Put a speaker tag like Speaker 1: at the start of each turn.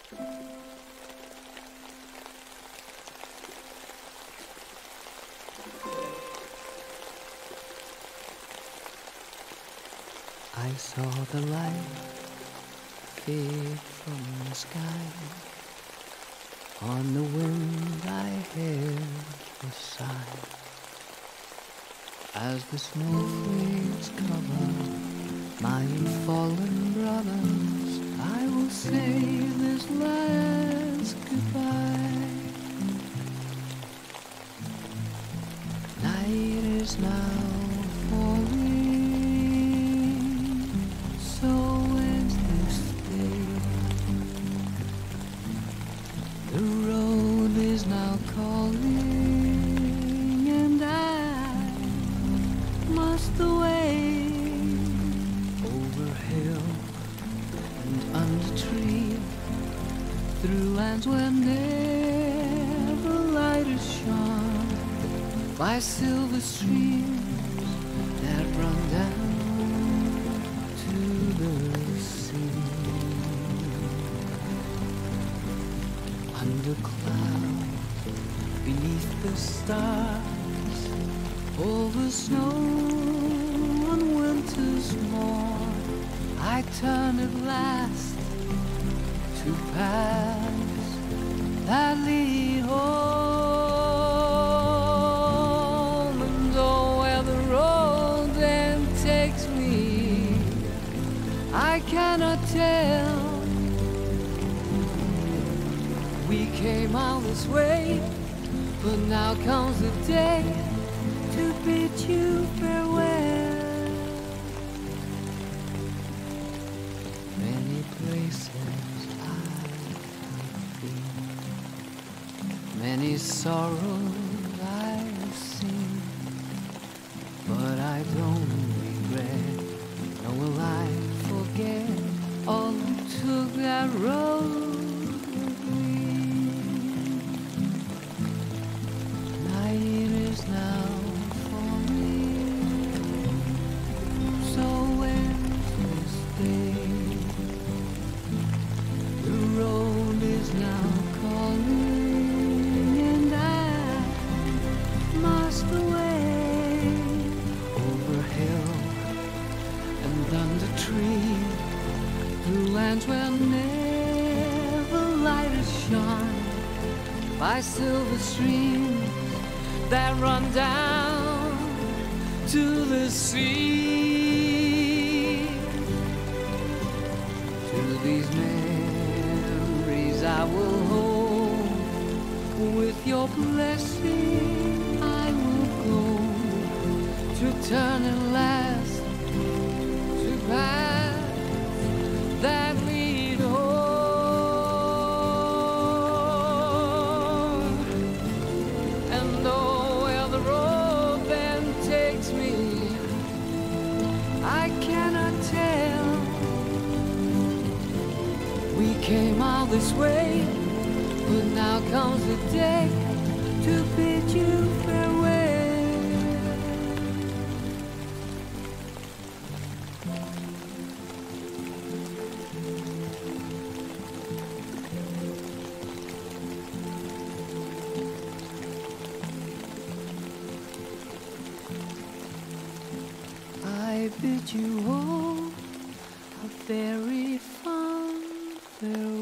Speaker 1: I saw the light fade from the sky. On the wind I heard a sigh. As the snowflakes cover my fallen brothers, I will say this last goodbye. Night is now falling, so ends this day. The road is now calling, and I must away. Over hill and under tree, through lands where never light is shone, by silver streams that run down to the sea. Under clouds, beneath the stars, over snow on winter's morn, I turn at last to paths that lead home. And oh, where the road then takes me, I cannot tell. We came all this way, but now comes the day to bid you farewell. Many places I've been, many sorrows I've seen, but I don't regret, nor will I forget all who took that road with me. Night is now where never light is shone, by silver streams that run down to the sea. To these memories I will hold, with your blessing I will go, to turn at last to paths that lead home. And though where the road then takes me, I cannot tell. We came all this way, but now comes the day to bid you farewell. I bid you all a very fond farewell.